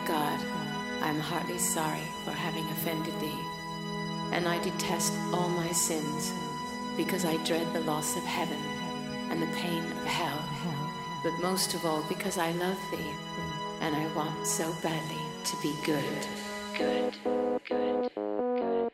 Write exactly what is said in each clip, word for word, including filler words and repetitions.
God, I am heartily sorry for having offended thee, and I detest all my sins, because I dread the loss of heaven and the pain of hell, but most of all because I love thee, and I want so badly to be good, good, good, good.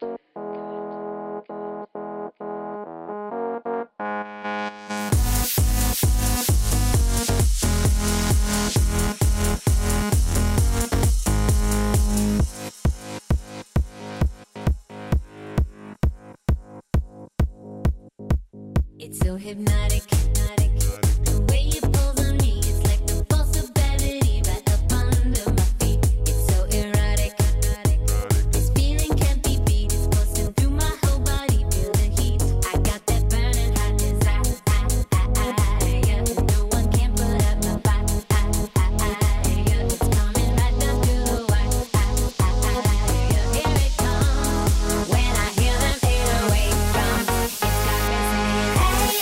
It's so hypnotic, hypnotic. The way you pull on me, it's like the force of gravity right up under my feet. It's so erotic, erotic. This feeling can't be beat. It's coursing through my whole body, feel the heat. I got that burning hot desire. Yeah. No one can put up my fire. Yeah. It's coming right down to the wire. Yeah. Here it comes. When I hear them eight oh eight drums, it's got me singing.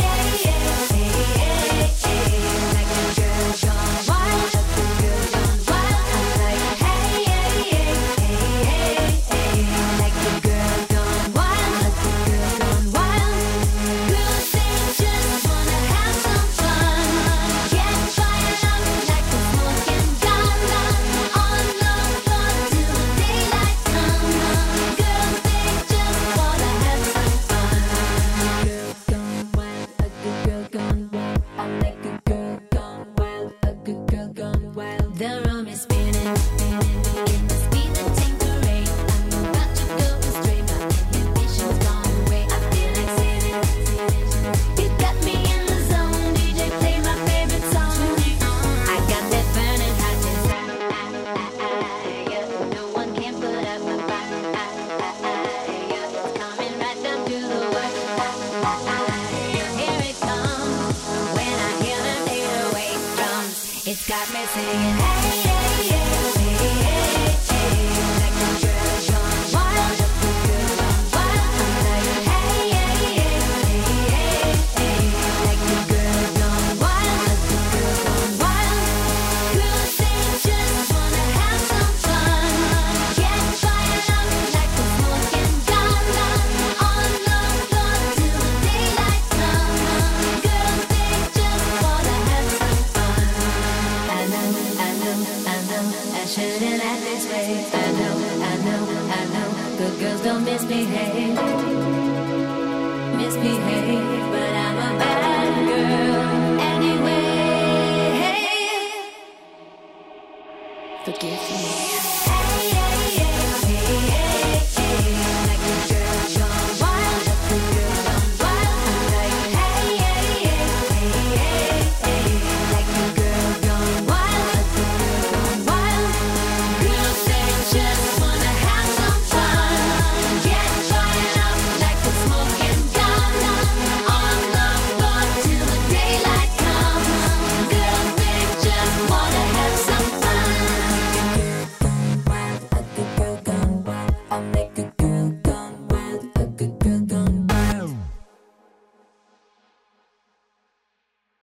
The room is spinning, spinning, in the speed and tinkering. I'm about to go astray, my inhibitions gone away. I feel like singing, singing. You got me in the zone, D J play my favorite song. I got that burning hot desire. No one can put up my fire. It's coming right down to the wire. Here it comes. When I hear them eight oh eight drums, it's got me singing. Shouldn't act this way. I know, I know, I know. Good girls don't misbehave, misbehave. But I'm a bad girl anyway. Forgive me.